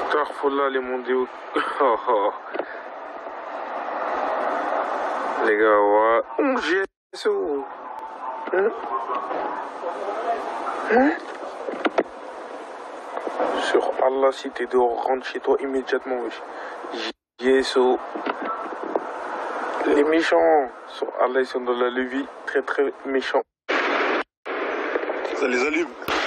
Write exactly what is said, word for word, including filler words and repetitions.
Astaghfirullah les mondiaux. Oh, oh. Les gars, ouais. Oh, Jésus. Hein? Hein? Sur Allah, si t'es dehors, rentre chez toi immédiatement. Jésus. Les méchants. Sur Allah, ils sont dans la levée. Très, très méchants. Ça les allume.